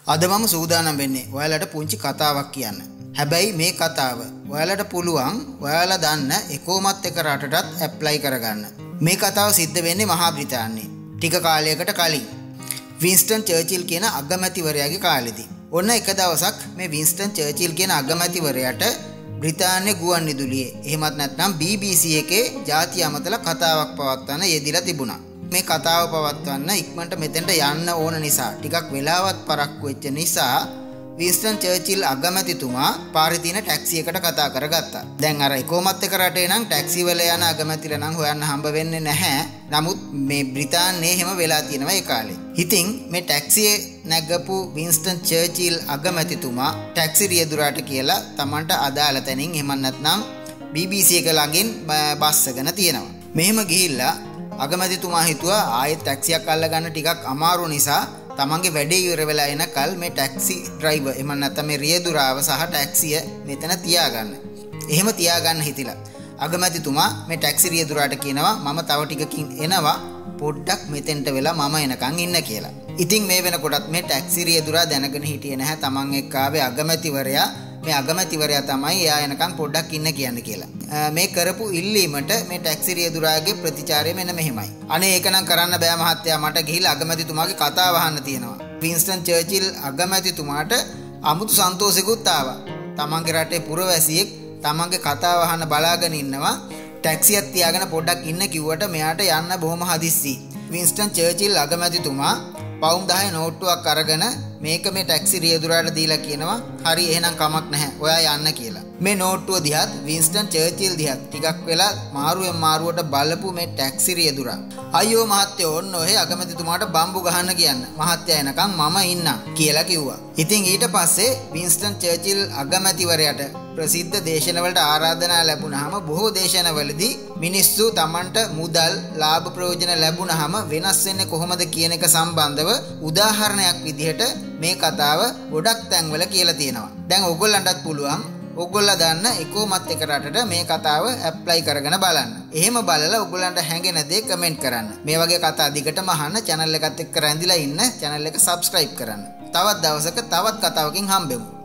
අද මම සූදානම් වෙන්නේ ඔයාලට පුංචි කතාවක් කියන්න. හැබැයි මේ කතාව ඔයාලට පුළුවන් ඔයාලා දන්න එකොමත් එක රටටත් ඇප්ලයි කරගන්න. මේ කතාව සිද්ධ වෙන්නේ මහා බ්‍රිතාන්‍යයේ. ටික කාලයකට කලින් වින්ස්ටන් චර්චිල් කියන අගමැතිවරයාගේ කාලෙදී. ඔන්න එක දවසක් මේ වින්ස්ටන් චර්චිල් කියන අගමැතිවරයාට බ්‍රිතාන්‍ය ගුවන් විදුලියේ එහෙමත් නැත්නම් BBC එකේ ජාතිය අමතලා කතාවක් පවත්වන්න යෙදිලා තිබුණා. මේ කතාව පවත්වන්න ඉක්මනට මෙතෙන්ට යන්න ඕන නිසා ටිකක් වෙලාවත් පරක්කු වෙච්ච නිසා වින්ස්ටන් චර්චිල් අගමැතිතුමා පාරේ තියෙන ටැක්සි එකට කතා කරගත්තා. දැන් අර එකොමත් එක රටේ නම් ටැක්සි වල යන අගමැතිලා නම් හොයන්න හම්බ වෙන්නේ නැහැ. නමුත් මේ බ්‍රිතාන්‍යයේ එහෙම වෙලා තියෙනවා ඒ කාලේ. ඉතින් මේ ටැක්සියේ නැගපු වින්ස්ටන් චර්චිල් අගමැතිතුමා ටැක්සි රියදුරාට කියලා Tamanට අදාළ තැනින් එහෙම නැත්නම් BBC එක ළඟින් බස් එකන තියෙනවා. මෙහෙම ගිහිල්ලා අගමැතිතුමා හිතුවා ආයෙත් ටැක්සියක් අල්ලගන්න ටිකක් අමාරු නිසා තමන්ගේ වැඩේ ඉවර වෙලා එනකල් මේ ටැක්සි ඩ්‍රයිවර් එහෙම නැත්නම් මේ රියදුරාව සහ ටැක්සිය මෙතන තියාගන්න. එහෙම තියාගන්න හිතිලා අගමැතිතුමා මේ ටැක්සි රියදුරාට කියනවා මම තව ටිකකින් එනවා පොඩ්ඩක් මෙතෙන්ට වෙලා මම එනකන් ඉන්න කියලා. ඉතින් මේ වෙනකොටත් මේ ටැක්සි රියදුරා දැනගෙන හිටියේ නැහැ තමන් එක්ක ආවේ අගමැතිවරයා. මේ අගමැතිවරයා තමයි එයා එනකන් පොඩ්ඩක් ඉන්න කියන්නේ කියලා. මේ කරපු ඉල්ලීමට මේ ටැක්සි රියදුරාගේ ප්‍රතිචාරය මෙන්න මෙහෙමයි. අනේ ඒක නම් කරන්න බෑ මහත්තයා මට ගිහිල්ලා අගමැතිතුමාගේ කතාව අහන්න තියෙනවා. වින්ස්ටන් චර්චිල් අගමැතිතුමාට අමුතු සන්තෝෂෙකුත් ආවා. තමන්ගේ රටේ පුරවැසියෙක් තමන්ගේ කතාව අහන්න බලාගෙන ඉන්නවා. ටැක්සියක් තියාගෙන පොඩ්ඩක් ඉන්න කිව්වට මෙයාට යන්න බොහොම හදිස්සි. වින්ස්ටන් චර්චිල් අගමැතිතුමා පවුම් 10 නෝට්ටුවක් අරගෙන මේක මේ ටැක්සි රියදුරාට දීලා කියනවා හරි එහෙනම් කමක් නැහැ ඔයා යන්න කියලා. මේ නෝට්ටුව දිහාත් වින්ස්ටන් චර්චිල් දිහාත් ටිකක් වෙලා මාරුවෙන් මාරුවට බලපු මේ ටැක්සි රියදුරා අයියෝ මහත්තයෝ ඔන්න ඔහෙ අගමැතිතුමාට බම්බු ගහන්න කියන්න මහත්තයා එනකන් මම ඉන්නම් කියලා කිව්වා. ඉතින් ඊට පස්සේ වින්ස්ටන් චර්චිල් අගමැතිවරයාට ප්‍රසිද්ධ දේශනවලට ආරාධනා ලැබුණාම බොහෝ දේශනවලදී මිනිස්සු Tamanට මුදල් ලාභ ප්‍රයෝජන ලැබුණාම වෙනස් වෙන්නේ කොහොමද කියන එක සම්බන්ධව උදාහරණයක් විදිහට මේ කතාව ගොඩක් තැන්වල කියලා තියෙනවා. දැන් ඕගොල්ලන්ටත් පුළුවන් ඕගොල්ලෝ දන්න එකොමත් එක රටට මේ කතාව ඇප්ලයි කරගෙන බලන්න. එහෙම බලලා ඕගොල්ලන්ට හැඟෙන දේ කමෙන්ට් කරන්න. මේ වගේ කතා දිගටම අහන්න channel එකත් එක්ක රැඳිලා ඉන්න channel එක subscribe කරන්න. තවත් දවසක තවත් කතාවකින් හම්බෙමු.